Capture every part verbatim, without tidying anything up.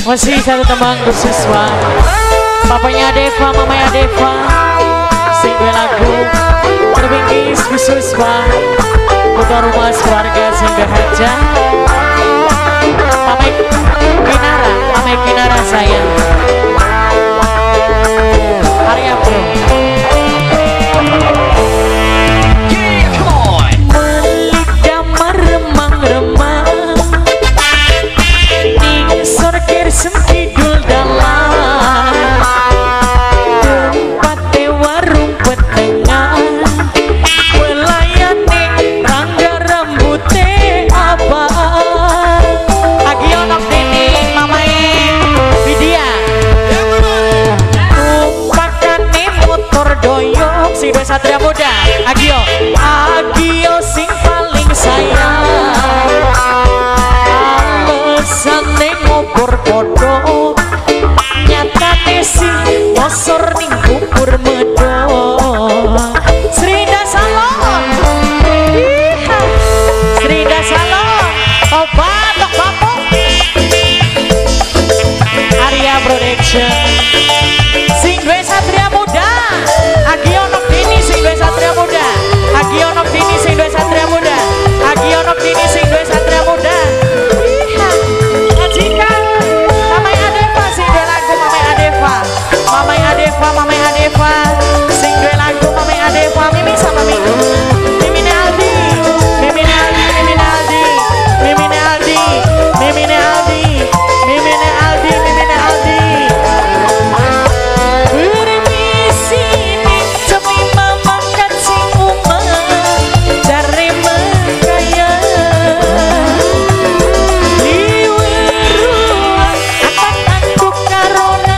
Masih satu tembang bersiswa. Papanya Deva, mamanya Deva. Sing gue lagu terbingkis bersiswa. Untuk rumah keluarga sing berhaja. Mamai Kinara, mamai Kinara sayang. Arya bro. Sempidul dalam tempat warung petengah melayani rangga rambutnya abah lagi onok dini mamae Widya tumpakane motor doyok si dua satria muda Agio Agio sing paling sayang alesane ngobor podo nyatane si osor ning kubur medo Srida Salon Srida Salon obat tok bapuk Arya Production sing gue satria muda Agionok dini sing gue satria muda Agionok dini sing gue satria muda Agionok dini sing gue satria muda Mamai Adeva, Mamai Adeva, sing dua lagu Mamai Adeva, Mimi sama Mimi, Mimi Aldi, Mimi Aldi, Mimi Aldi, Mimi Aldi, Mimi Aldi, Mimi Aldi, Mimi Aldi. Permisi nih, demi mama kan sing umah, cari mengkaya. Liweruang, akan aku karona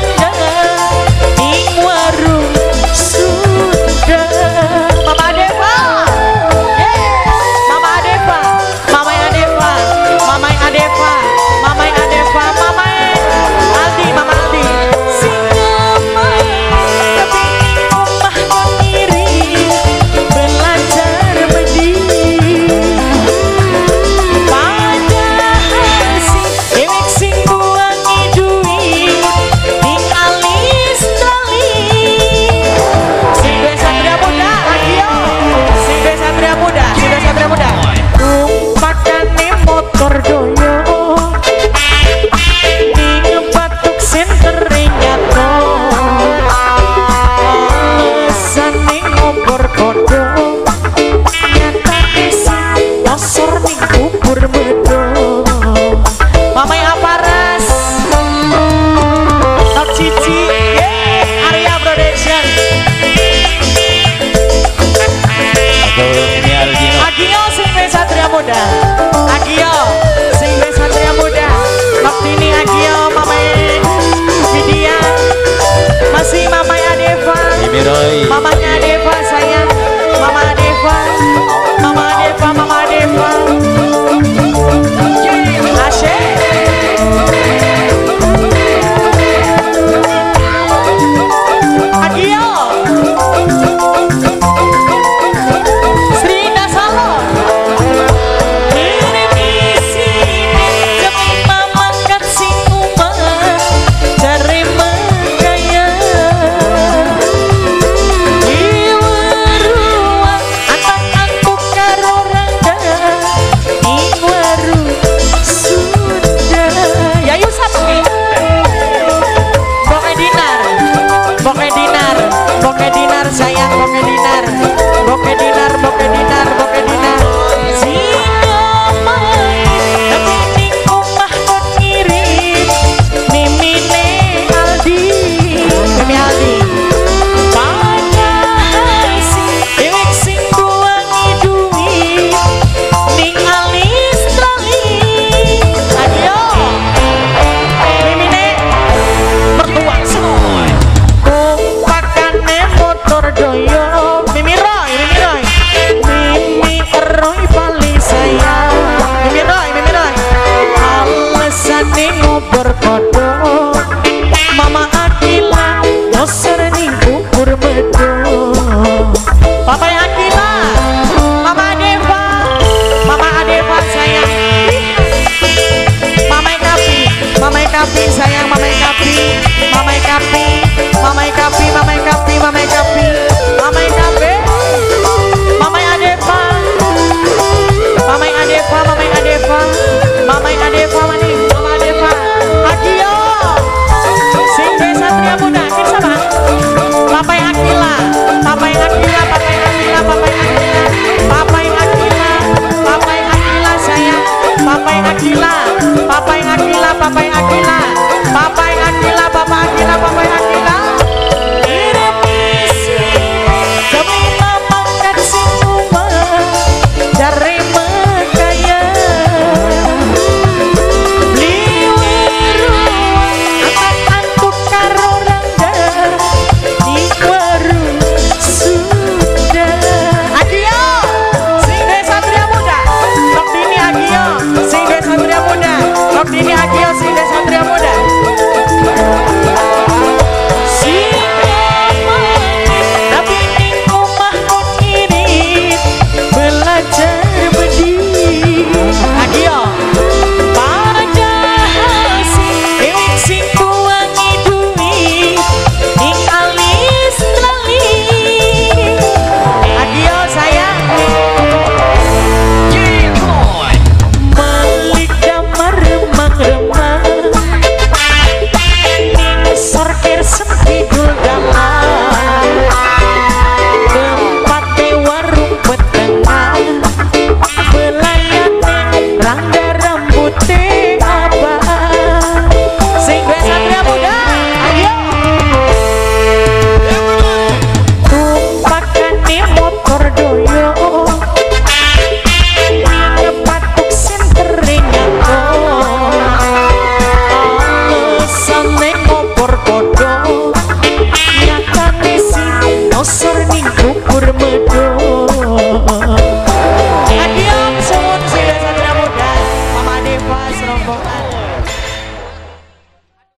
Agio, sing gue satria muda Maktini Agio, mamai Widya masih mamai Adeva mamanya Adeva sayang Mama Adeva, Mama Adeva, Mama Adeva Asyik Agio sayang Boke Dinar Boke Dinar Boke Dinar Boke Dinar singa main tapi ning omah kon ngirit Mimine Aldi Mimi Aldi panasi dewek sing buangi duit ning alis trali adio Mimine mertua semua tumpakane motor doyo Mimi Roy, Mimi Roy Mimi Roy paling sayang Mimi Roy, Mimi Roy alesane ngobrol kodo Mama Akila doser ning kubur medo Papa Akila Mama Adeva Mama Adeva sayang Mama Kapi Mama Kapi sayang Raffi, Mama